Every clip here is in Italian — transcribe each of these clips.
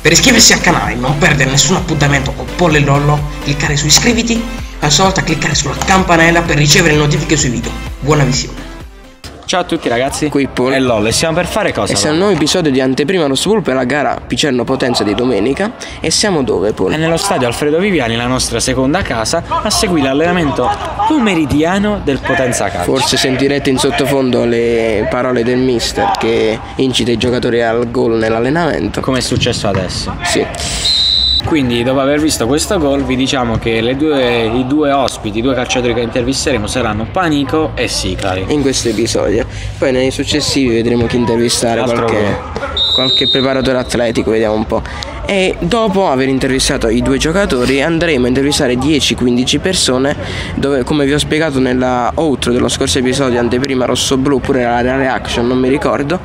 Per iscriversi al canale e non perdere nessun appuntamento con Paul e Lollo, cliccare su iscriviti, a sua volta cliccare sulla campanella per ricevere le notifiche sui video. Buona visione. Ciao a tutti ragazzi, qui Paul e Lollo, e stiamo per fare cosa? E siamo un nuovo episodio di anteprima Rosso Pulpo per la gara Picerno Potenza di domenica. E siamo dove, Paul? È nello stadio Alfredo Viviani, la nostra seconda casa, a seguire l'allenamento pomeridiano del Potenza Calcio. Forse sentirete in sottofondo le parole del mister che incita i giocatori al gol nell'allenamento, come è successo adesso. Sì. Quindi dopo aver visto questo gol vi diciamo che i due ospiti, i due calciatori che intervisteremo saranno Panico e Sicari in questo episodio. Poi nei successivi vedremo chi intervistare, qualche preparatore atletico, vediamo un po'. E dopo aver intervistato i due giocatori andremo a intervistare 10-15 persone, dove, come vi ho spiegato nella outro dello scorso episodio, anteprima Rosso Blu, oppure la reaction, non mi ricordo,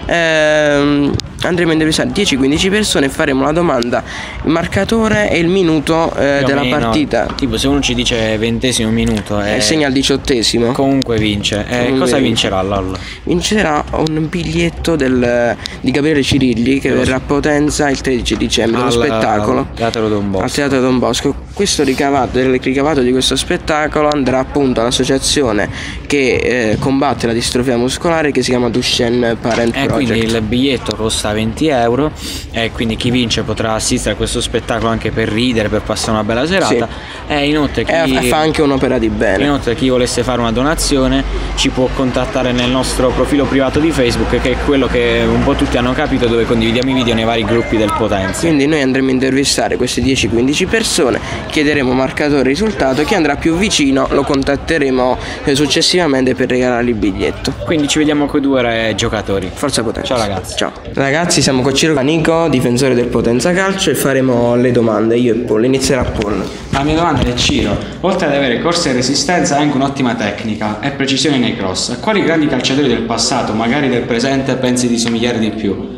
andremo a intervistare 10-15 persone e faremo la domanda, il marcatore e il minuto della partita. Tipo se uno ci dice 20° minuto e segna al 18°, comunque vince. Cosa vincerà Lollo? Vincerà un biglietto di Gabriele Cirilli che verrà a Potenza il 13 dicembre, lo spettacolo al Teatro Don Bosco. Questo ricavato di questo spettacolo andrà appunto all'associazione che combatte la distrofia muscolare, che si chiama Duchenne Parent Project. Quindi il biglietto costa 20 € e quindi chi vince potrà assistere a questo spettacolo anche per ridere, per passare una bella serata. Sì. E inoltre fa anche un'opera di bene. Inoltre chi volesse fare una donazione ci può contattare nel nostro profilo privato di Facebook, che è quello che un po' tutti hanno capito, dove condividiamo i video nei vari gruppi del Potenza. Quindi noi andremo a intervistare queste 10-15 persone, chiederemo marcatore e risultato, chi andrà più vicino lo contatteremo successivamente per regalare il biglietto. Quindi ci vediamo con i due giocatori. Forza Potenza. Ciao ragazzi. Ciao ragazzi, siamo con Ciro Panico, difensore del Potenza Calcio, e faremo le domande, io e Paul. Inizierà Paul. La mia domanda è: Ciro, oltre ad avere corsa e resistenza, ha anche un'ottima tecnica e precisione nei cross. A quali grandi calciatori del passato, magari del presente, pensi di somigliare di più?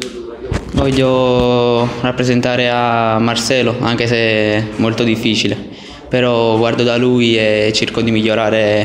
Voglio rappresentare a Marcelo, anche se è molto difficile, però guardo da lui e cerco di migliorare.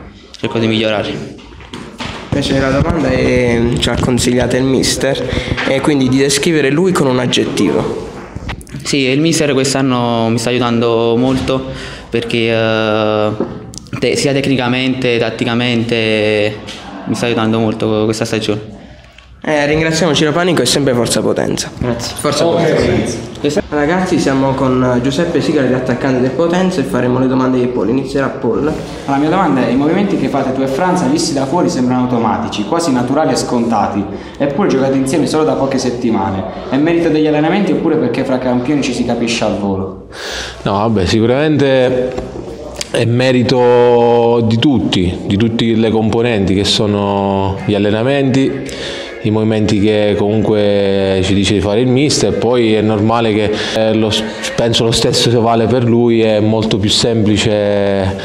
Invece la domanda ci ha consigliato il mister, e quindi di descrivere lui con un aggettivo. Sì, il mister quest'anno mi sta aiutando molto, perché sia tecnicamente, tatticamente mi sta aiutando molto questa stagione. Ringraziamo Ciro Panico e sempre Forza Potenza. Grazie. Forza Potenza. Ragazzi, siamo con Giuseppe Sicari, attaccante del Potenza, e faremo le domande di Paul. Inizierà Paul. La mia domanda è: i movimenti che fate tu e Franza, visti da fuori, sembrano automatici, quasi naturali e scontati, eppure giocate insieme solo da poche settimane. È merito degli allenamenti oppure perché fra campioni ci si capisce al volo? No, vabbè, sicuramente è merito di tutte le componenti, che sono gli allenamenti, i movimenti che comunque ci dice di fare il mister. Poi è normale che penso lo stesso se vale per lui, è molto più semplice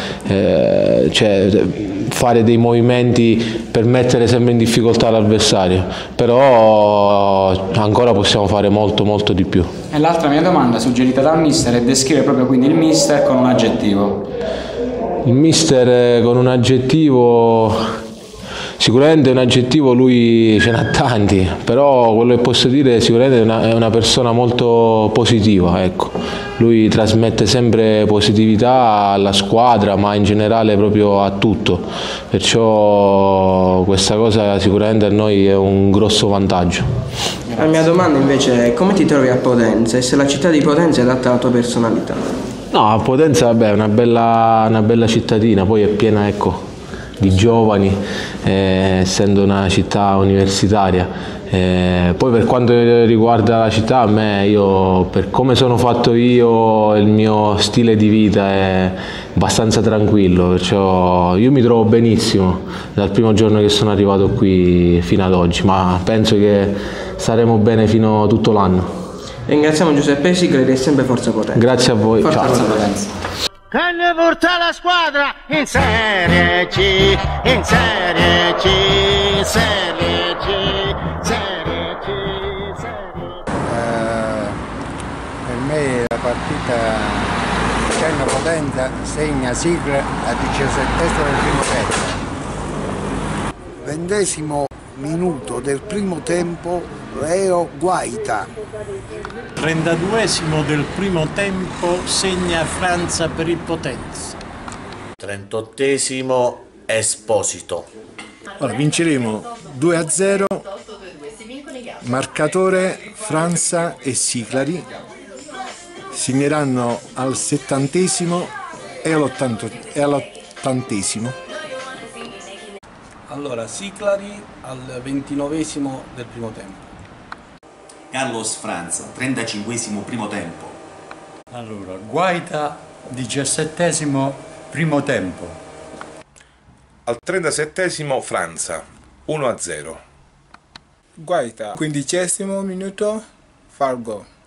fare dei movimenti per mettere sempre in difficoltà l'avversario, però ancora possiamo fare molto di più. E l'altra mia domanda suggerita dal mister è descrivere proprio quindi il mister con un aggettivo. Il mister con un aggettivo, sicuramente un aggettivo lui ce n'ha tanti, però quello che posso dire sicuramente è una persona molto positiva, ecco. Lui trasmette sempre positività alla squadra, ma in generale proprio a tutto, perciò questa cosa sicuramente a noi è un grosso vantaggio. La mia domanda invece è: come ti trovi a Potenza e se la città di Potenza è adatta alla tua personalità? No, a Potenza vabbè, è una bella cittadina, poi è piena, ecco, di giovani, essendo una città universitaria. Poi per quanto riguarda la città, per come sono fatto io, il mio stile di vita è abbastanza tranquillo, perciò io mi trovo benissimo dal primo giorno che sono arrivato qui fino ad oggi, ma penso che staremo bene fino tutto l'anno. Ringraziamo Giuseppe Sicari e sempre Forza Potenza. Grazie a voi. Forza Ciao. Potenza. Che ne porta la squadra in Serie C, in Serie C, Serie C, Serie C, Serie C. Per me la partita Picerno Potenza segna sigla al 17° del primo tempo. 20° minuto del primo tempo Leo Guaita. 32esimo del primo tempo segna Franza per il Potenza. 38esimo Esposito. Allora, vinceremo 2-0, marcatore Franza e Siclari, segneranno al 70esimo e all'80esimo. Allora, Siclari al 29esimo del primo tempo. Carlos Franza, 35esimo primo tempo. Allora, Guaita, 17esimo primo tempo. Al 37esimo Franza, 1-0. Guaita, 15esimo minuto, Fargo.